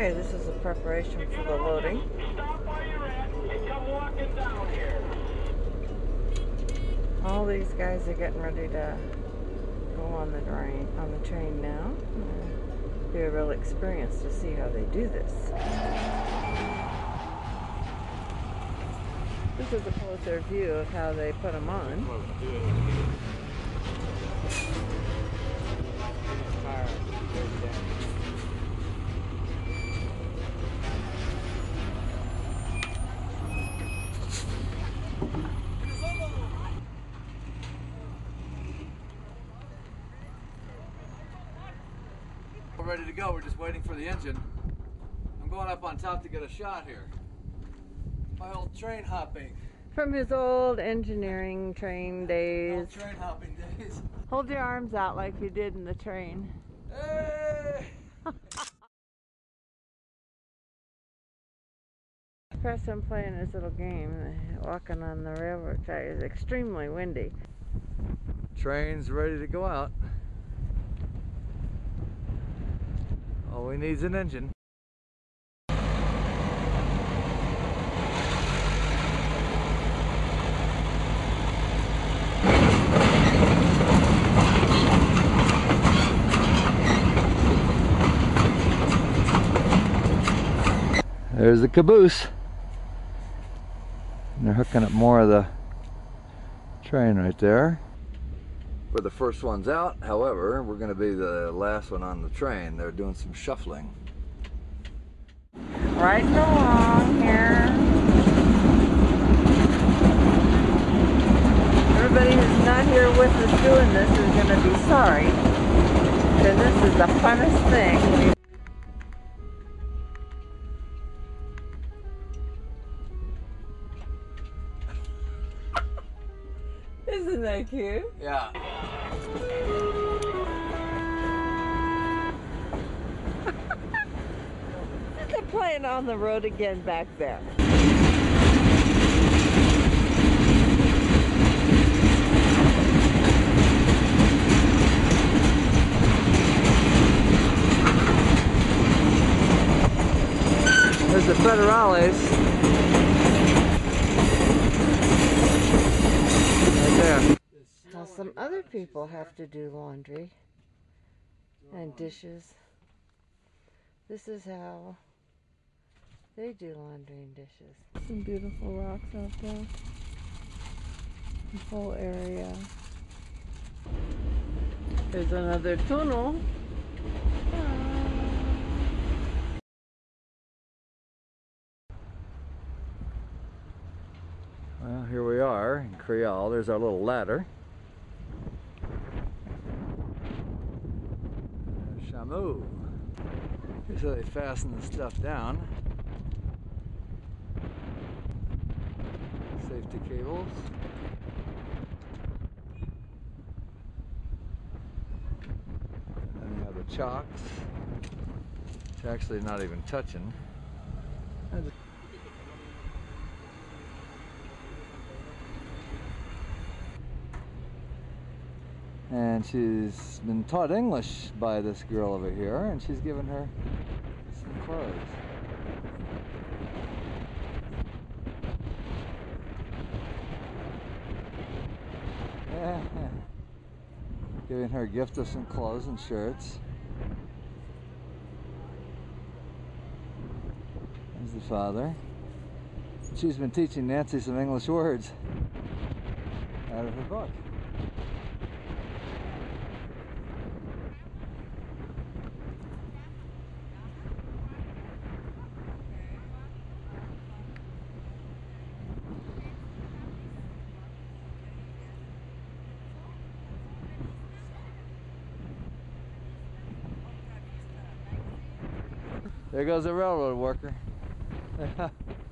Okay, this is a preparation for the loading. Stop where you're at and come walking down here. All these guys are getting ready to go on the train now. It'll be a real experience to see how they do this. This is a closer view of how they put them on. We're ready to go. We're just waiting for the engine. I'm going up on top to get a shot here. My old train hopping. From his old engineering train days. Old train hopping days. Hold your arms out like you did in the train. Hey! Preston playing his little game, walking on the railroad track. It's extremely windy. Train's ready to go out. All we need is an engine. There's the caboose. And they're hooking up more of the train right there. We're the first ones out, however, we're going to be the last one on the train. They're doing some shuffling. Riding along here. Everybody who's not here with us doing this is going to be sorry. Because this is the funnest thing. Isn't that cute? Yeah. They're playing on the road again back there. There's the Federales. Now some other people have to do laundry and dishes. This is how they do laundry and dishes. Some beautiful rocks out there. The whole area. There's another tunnel. Well, here we are in Creole. There's our little ladder. Shamu. Here's how they fasten the stuff down. Safety cables. And then you have the chocks. It's actually not even touching. And she's been taught English by this girl over here, and she's given her some clothes. Yeah. Giving her a gift of some clothes and shirts. There's the father. She's been teaching Nancy some English words out of her book. There goes a railroad worker. They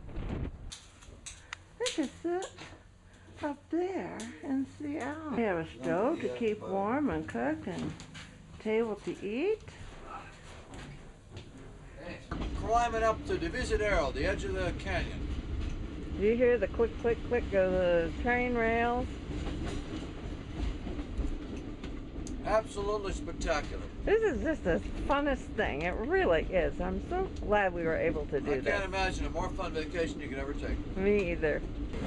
can sit up there and see out. They have a stove to keep warm and cook, and table to eat. Climbing up to Divisadero, the edge of the canyon. Do you hear the click, click, click of the train rails? Absolutely spectacular. This is just the funnest thing. It really is. I'm so glad we were able to do I this. can't imagine a more fun vacation you could ever take. Me either.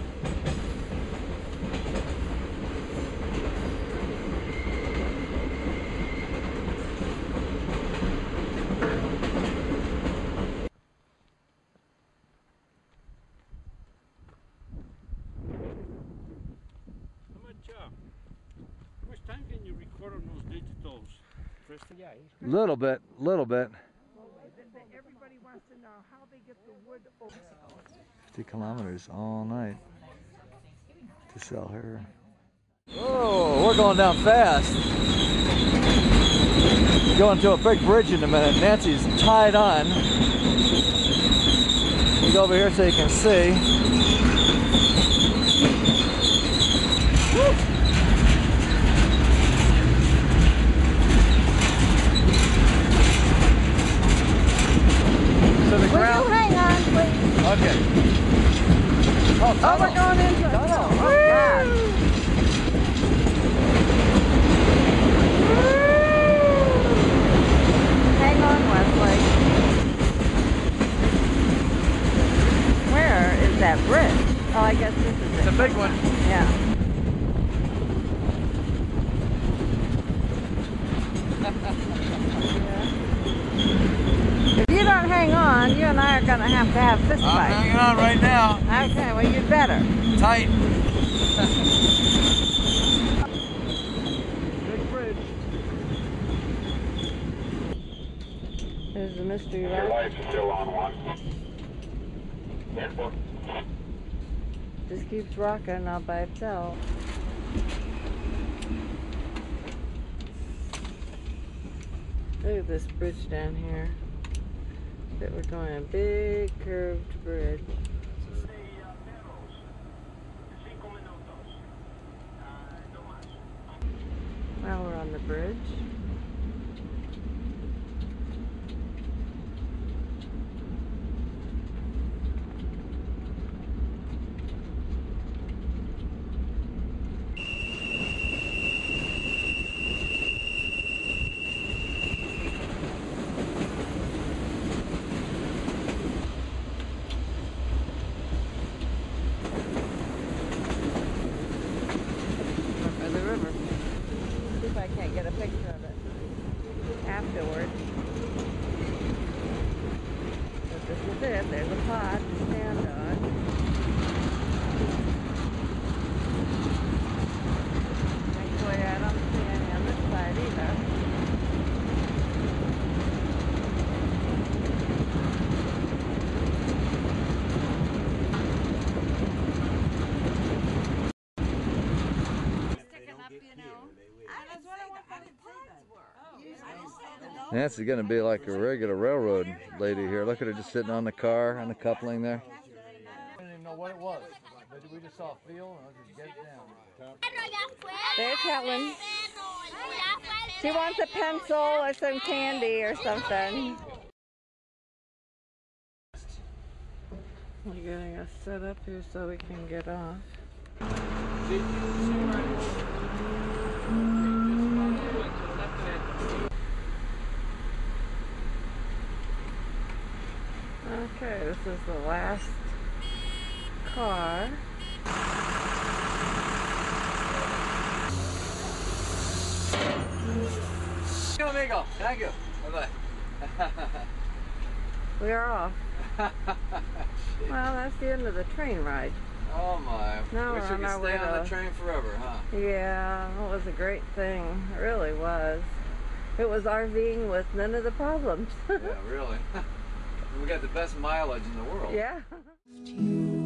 How much time can you record on those digitals? Yeah, Little bit. Everybody wants to know how they get the wood over. 50 kilometers all night to sell her. Oh, we're going down fast. Going to a big bridge in a minute. Nancy's tied on. We'll go over here so you can see. Woo. So the ground. Will you hang on, please? Okay. Oh, we're going into a tunnel. Oh, God. Hang on, Wesley. Where is that bridge? Oh, I guess this is it. It's a big one. Yeah. If you don't hang on, you and I are going to have fist I'm fights. hanging on right now. Okay, well, you'd better. Tight. Big bridge. There's the mystery Your rock. light's still on one. Careful. Just keeps rocking all by itself. Look at this bridge down here. That we're going a big curved bridge. Now we're on the bridge. By the river. See if I can't get a picture of it afterwards. But this is it. There's a pot to stand on. Thankfully, I don't see any on this side either. Nancy's gonna be like a regular railroad lady here. Look at her just sitting on the car, on the coupling there. I didn't even know what it was, but we just saw a field and I just get it down. There's Helen. She wants a pencil or some candy or something. We're getting us set up here so we can get off. Okay, this is the last car. Amigo, thank you. Bye-bye. We are off. Well, that's the end of the train ride. Oh my. Now Wish we're we on could our stay way on the to- train forever, huh? Yeah, it was a great thing. It really was. It was RVing with none of the problems. Yeah, really. We got the best mileage in the world. Yeah.